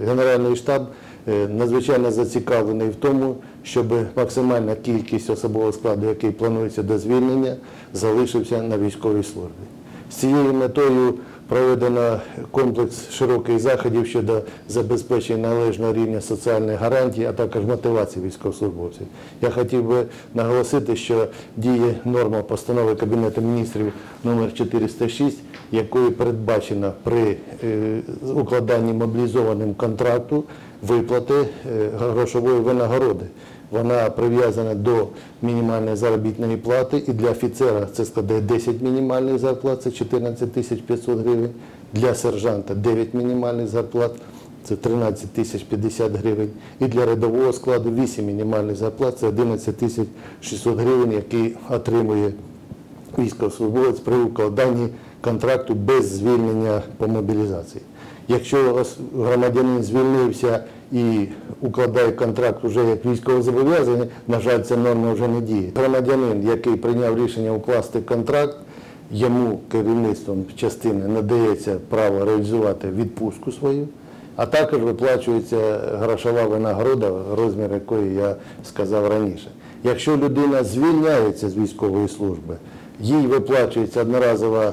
Генеральний штаб надзвичайно зацікавлений в тому, щоб максимальна кількість особового складу, який планується до звільнення, залишився на військовій службі. З цією метою проведено комплекс широких заходів щодо забезпечення належного рівня соціальних гарантій, а також мотивації військовослужбовців. Я хотів би наголосити, що діє норма постанови Кабінету міністрів номер 406, якою передбачено при укладанні мобілізованим контракту виплати грошової винагороди. Вона прив'язана до мінімальної заробітної плати, і для офіцера це складає 10 мінімальних зарплат, це 14 500 гривень, для сержанта 9 мінімальних зарплат, це 13 050 гривень, і для рядового складу 8 мінімальних зарплат, це 11 600 гривень, які отримує військовослужбовець при укладанні контракту без звільнення по мобілізації. Якщо громадянин звільнився і укладає контракт вже як військовозобов'язаний, на жаль, ця норма вже не діє. Громадянин, який прийняв рішення укласти контракт, йому керівництвом частини надається право реалізувати відпустку свою, а також виплачується грошова винагорода, розмір якої я сказав раніше. Якщо людина звільняється з військової служби, їй виплачується одноразова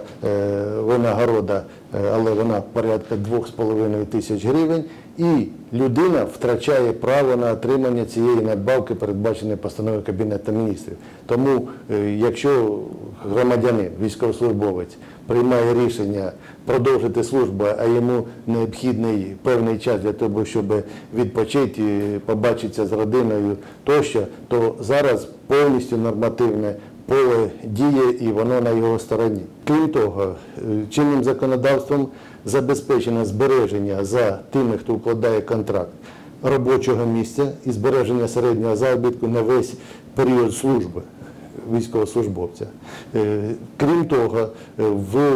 винагорода, але вона порядка 2,5 тисяч гривень, і людина втрачає право на отримання цієї надбавки, передбаченої постановою Кабінету міністрів. Тому, якщо громадянин, військовослужбовець, приймає рішення продовжити службу, а йому необхідний певний час для того, щоб відпочити, побачитися з родиною тощо, то зараз повністю нормативне поле діє і воно на його стороні. Крім того, чинним законодавством забезпечено збереження за тими, хто укладає контракт, робочого місця і збереження середнього заробітку на весь період служби військовослужбовця. Крім того, в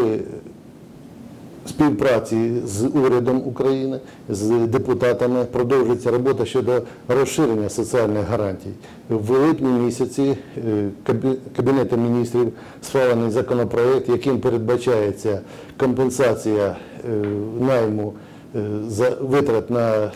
співпраці з урядом України, з депутатами продовжується робота щодо розширення соціальних гарантій. В липні місяці Кабінетом міністрів схвалений законопроект, яким передбачається компенсація найму за витрат на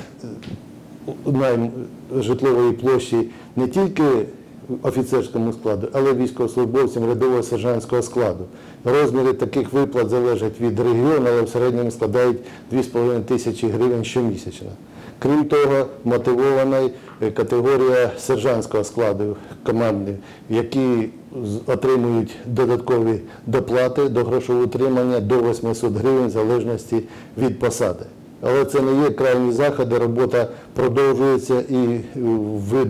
найм житлової площі не тільки офіцерському складу, але й військовослужбовцям рядового сержантського складу. Розміри таких виплат залежать від регіону, але в середньому складають 2,5 тисячі гривень щомісячно. Крім того, мотивована категорія сержантського складу командних, які отримують додаткові доплати до грошового утримання до 800 гривень в залежності від посади. Але це не є крайні заходи, робота продовжується, і в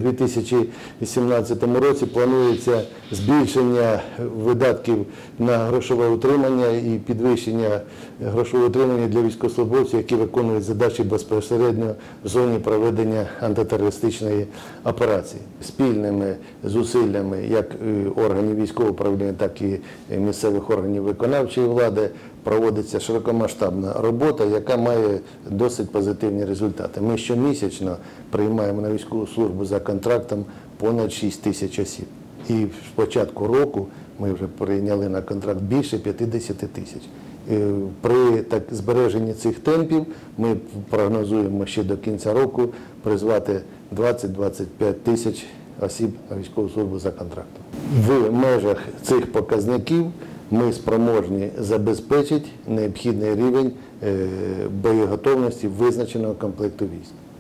2017 році планується збільшення видатків на грошове утримання і підвищення грошового утримання для військовослужбовців, які виконують задачі безпосередньо в зоні проведення антитерористичної операції. Спільними зусиллями як органів військового управління, так і місцевих органів виконавчої влади проводиться широкомасштабна робота, яка має досить позитивні результати. Ми щомісячно приймаємо на військову службу за контрактом понад 6 тисяч осіб. І з початку року ми вже прийняли на контракт більше 50 тисяч. При збереженні цих темпів ми прогнозуємо ще до кінця року призвати 20-25 тисяч осіб на військову службу за контрактом. В межах цих показників ми спроможні забезпечити необхідний рівень боєготовності визначеного комплекту військ.